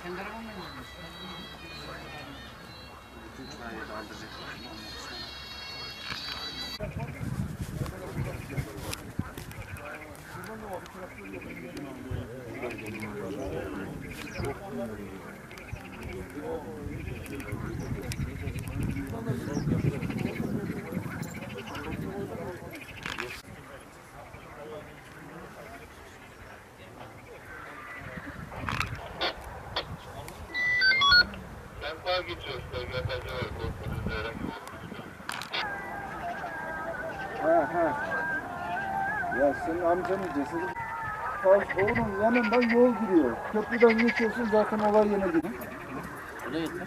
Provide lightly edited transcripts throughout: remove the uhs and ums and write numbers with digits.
Ya senin amcanın cesedi onun yanından yol gidiyor. Köprüden geçiyorsun zaten olay yerine gidiyor. Bu da yeter.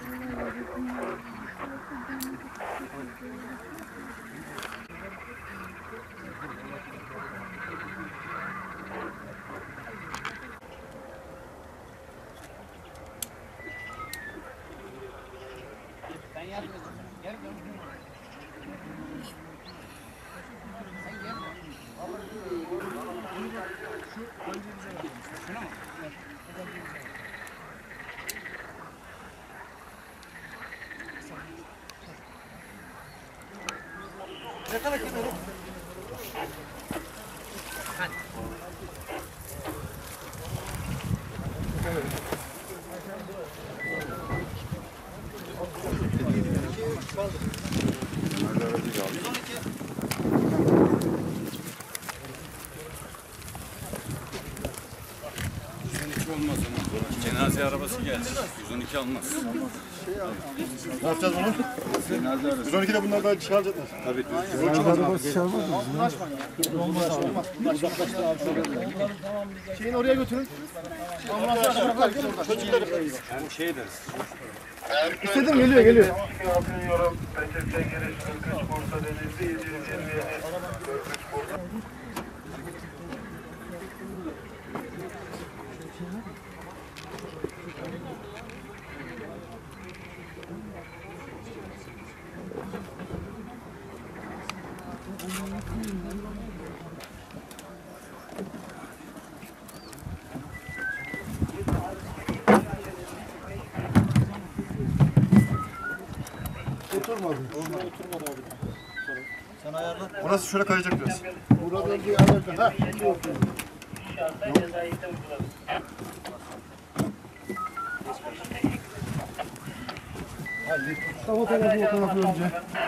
Ben yardım edeceğim. Gel gel. Sen gel. Şuna mı? Ne kadar kenara? Hadi. Olmaz ama. Cenaze arabası geldi. 112 almaz. Ne yapacağız bunu? Cenaze arabası. 112'de bunlar daha çıkaracaklar. Tabii. Arabası çalmaz mı? Olmaz. Şeyini oraya götürün. Çocukları. Yani şey deriz. İstedim geliyor. Yorum, PTT giriş 43 Bursa Denizli 727 Bursa. Oturmadı. Oturmadı abi. Sen ayarla. Orası şöyle kayacak biraz. Burada bir ayarla. Ha, şimdi oturuyor. Şahsa ceza işlem uygulanır. Tamam tarafı o tarafı önce.